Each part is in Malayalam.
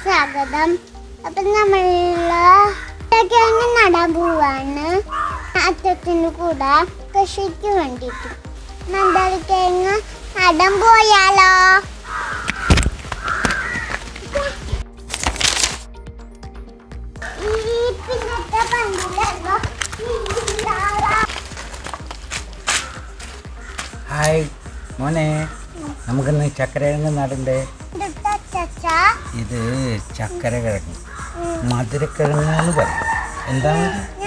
സ്വാഗതം. അപ്പം നമ്മള് കിഴങ്ങ് നടാൻ പോവാണ്. അച്ഛൻ്റെ കൂടെ കൃഷിക്ക് വേണ്ടിയിട്ട് കിഴങ്ങ് നടാൻ പോയാലോ? ഹായ് മോനെ, നമുക്കിന്ന് ചക്കരക്കിഴങ്ങ് നടണ്ടേ. ഇത് ചക്കര കിഴങ്ങ്, മധുരക്കിഴങ്ങ് എന്ന് പറയും. എന്താണ്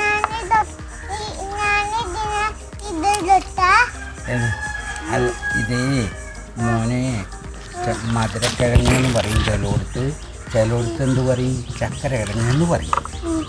ഇത് മോനെ? മധുരക്കിഴങ്ങ് എന്ന് പറയും ചിലയിടത്ത്, ചിലയിടത്ത് എന്ത് പറയും? ചക്കര കിഴങ്ങ് എന്ന് പറയും.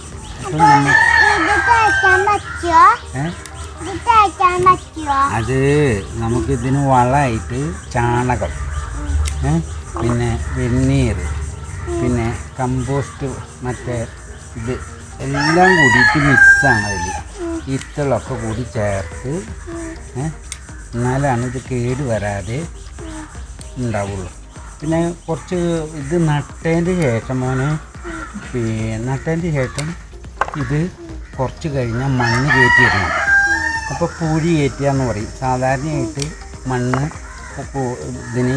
അത് നമുക്ക് ഇതിന് വളമായിട്ട് ചാണകം, പിന്നെ വെണ്ണീർ, പിന്നെ കമ്പോസ്റ്റ്, മറ്റേ ഇത് എല്ലാം കൂടിയിട്ട് മിക്സാണ്. അതിൽ ഇത്തളൊക്കെ കൂടി ചേർത്ത് എന്നാലാണ് ഇത് കേട് വരാതെ ഉണ്ടാവുള്ളൂ. പിന്നെ കുറച്ച് ഇത് നട്ടതിൻ്റെ ശേഷം മോനെ, നട്ടതിൻ്റെ ശേഷം ഇത് കുറച്ച് കഴിഞ്ഞാൽ മണ്ണ് കയറ്റിയിടണം. അപ്പോൾ പൂഴി കയറ്റുക എന്ന് പറയും. സാധാരണയായിട്ട് മണ്ണ് ഇതിന്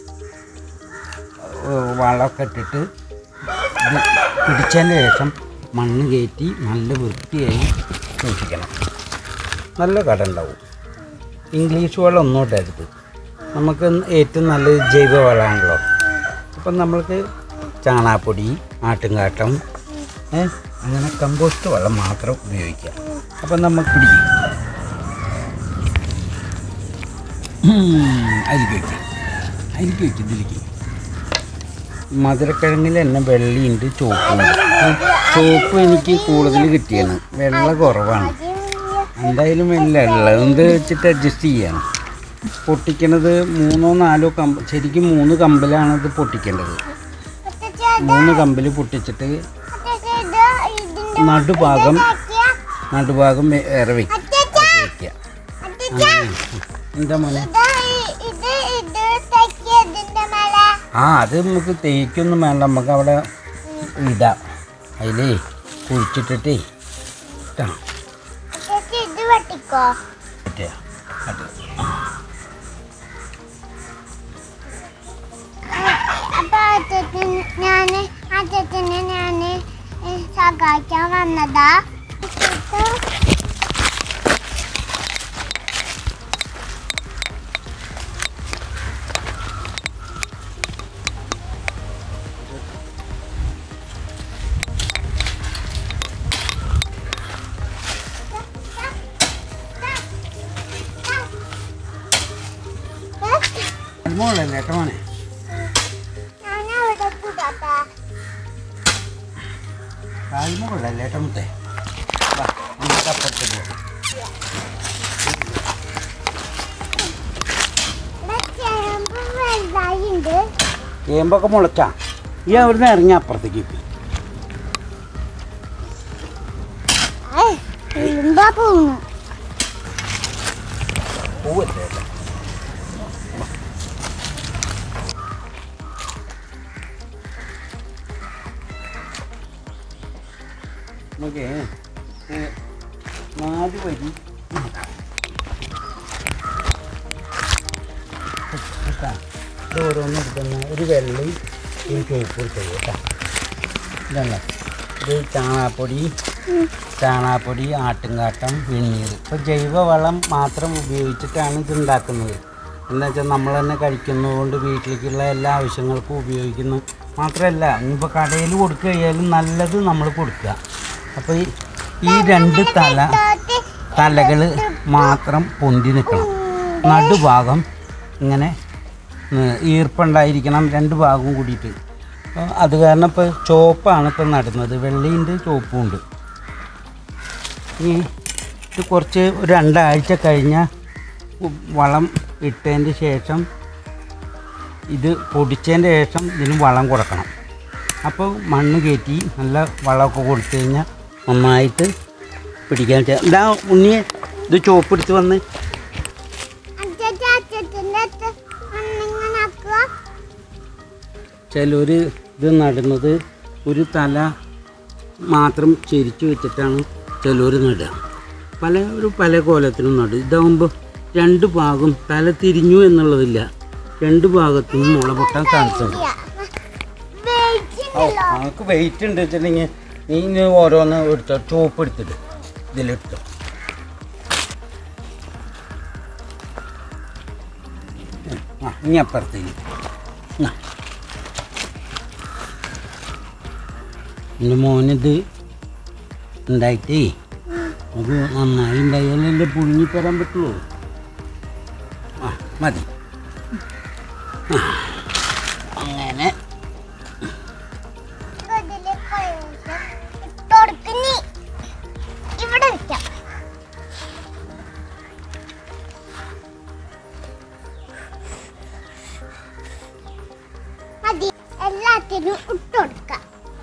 വളമൊക്കെ ഇട്ടിട്ട് ഇത് പിടിച്ചതിൻ്റെ ശേഷം മണ്ണ് കയറ്റി നല്ല വൃത്തിയായി സൂക്ഷിക്കണം. നല്ല കട ഉണ്ടാവും. ഇംഗ്ലീഷ് വളം ഒന്നും ഇടരുത്. നമുക്ക് ഏറ്റവും നല്ലത് ജൈവ വളമാണല്ലോ. അപ്പം നമ്മൾക്ക് ചാണകപ്പൊടി, ആട്ടുംകാട്ടം, അങ്ങനെ കമ്പോസ്റ്റ് വളം മാത്രം ഉപയോഗിക്കാം. അപ്പം നമുക്ക് പിടിക്കും. അതിലേക്ക് വയ്ക്കും. ഇതിലേക്ക് മധുരക്കിഴങ്ങിൽ തന്നെ വെള്ളയുണ്ട്, ചുവപ്പുണ്ട്. ചുവപ്പ് എനിക്ക് കൂടുതൽ കിട്ടിയാണ്, വെള്ള കുറവാണ്. എന്തായാലും വെള്ള ഉള്ളത് വെച്ചിട്ട് അഡ്ജസ്റ്റ് ചെയ്യണം. പൊട്ടിക്കണത് 3-4 കമ്പ്, ശരിക്കും 3 കമ്പിലാണ് ഇത് പൊട്ടിക്കേണ്ടത്. 3 കമ്പിൽ പൊട്ടിച്ചിട്ട് നടുഭാഗം വേറെ വയ്ക്കുക. എന്താ മോനെ? അത് നമുക്ക് തേക്കൊന്നും വേണ്ട, നമുക്ക് അവിടെ ഇടാം. അതിലേ കുഴിച്ചിട്ടിട്ടേ ഇട്ടാ ഞാന് സഹായിക്കാൻ വന്നതാ. മോളല്ലേ മോനെ? കാൽമുകളല്ലേ ഏട്ടമുത്തേ? അപ്പുറത്ത് പോകും. ചേമ്പൊക്കെ മുളച്ചാ ഈ അവിടുന്ന് ഇറങ്ങി അപ്പുറത്തേക്ക് പോവല്ലേ? നമുക്ക് 4 വരി ഓരോന്നും എടുക്കുന്ന ഒരു വെള്ളയും ഒരു ചുവപ്പ് എടുത്തത് കേട്ടോ. ഇതല്ല, ഇത് ചാണകപ്പൊടി, ആട്ടുംകാട്ടം, വെണ്ണീർ. ഇപ്പോൾ ജൈവവളം മാത്രം ഉപയോഗിച്ചിട്ടാണ് ഇത് ഉണ്ടാക്കുന്നത്. എന്താ വെച്ചാൽ നമ്മൾ തന്നെ കഴിക്കുന്നതുകൊണ്ട് വീട്ടിലേക്കുള്ള എല്ലാ ആവശ്യങ്ങൾക്കും ഉപയോഗിക്കുന്നു. മാത്രമല്ല, ഇനിയിപ്പോൾ കടയിൽ കൊടുക്കുകയാലും നല്ലത് നമ്മൾ കൊടുക്കുക. അപ്പോൾ ഈ 2 തലകൾ മാത്രം പൊന്തി നിൽക്കണം. നടുഭാഗം ഇങ്ങനെ ഈർപ്പുണ്ടായിരിക്കണം, 2 ഭാഗവും കൂടിയിട്ട്. അത് കാരണം ഇപ്പോൾ ചുവപ്പാണ് ഇപ്പം നടുന്നത്. വെള്ളയുണ്ട്, ചുവപ്പുമുണ്ട്. ഇത് കുറച്ച് 2 ആഴ്ച കഴിഞ്ഞാൽ വളം ഇട്ടതിൻ്റെ ശേഷം, ഇത് പൊടിച്ചതിൻ്റെ ശേഷം ഇതിന് വളം കൊടുക്കണം. അപ്പോൾ മണ്ണ് കയറ്റി നല്ല വളമൊക്കെ കൊടുത്തു കഴിഞ്ഞാൽ നന്നായിട്ട് പിടിക്കാൻ. ഇതാ ഉണ്ണിയെ, ഇത് ചുവപ്പ് എടുത്ത് വന്ന് ചിലർ ഇത് നടുന്നത് ഒരു തല മാത്രം ചെരിച്ച് വെച്ചിട്ടാണ് ചിലർ നടുക. പല കോലത്തിലും നടും. ഇതാകുമ്പോൾ രണ്ട് ഭാഗം തല തിരിഞ്ഞു എന്നുള്ളതില്ല, രണ്ട് ഭാഗത്തുനിന്നും മുള പൊട്ടാൻ ചാൻസ് ഉണ്ട്. നമുക്ക് വെയിറ്റ് ഉണ്ട് വെച്ചിട്ടുണ്ടെങ്കിൽ നീ ഓരോന്ന് എടുത്തോ, ചോപ്പ് എടുത്തിട്ട് ഇതിലെടുത്തോ. ഇനി അപ്പുറത്തേക്ക് എൻ്റെ മോനിത് ഉണ്ടായിട്ടേ അത് നന്നായി ഉണ്ടായാലല്ലേ പുഴുങ്ങി തരാൻ പറ്റുള്ളൂ. മതി. അങ്ങനെ ഇവിടെ വെക്കാം. മതി, എല്ലാത്തിനും ഇട്ടുകൊടുക്കാം.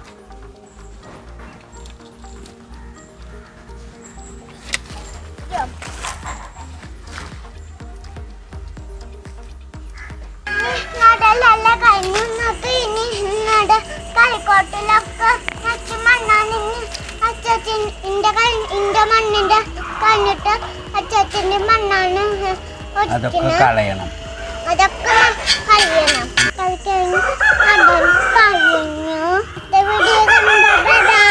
നടലല്ല കഴിഞ്ഞു. ഇനി കളിക്കോട്ടിലൊക്കെ മറ്റു മണ്ണാണ്. അച്ഛൻ്റെ മണ്ണിന്റെ കഴിഞ്ഞിട്ട് അച്ഛൻ്റെ മണ്ണാണ് അതൊക്കെ കളയണം. അതൊക്കെ കളയണം. കളിക്കഴിഞ്ഞു കഴിഞ്ഞു. വീഡിയോ കണ്ടോ?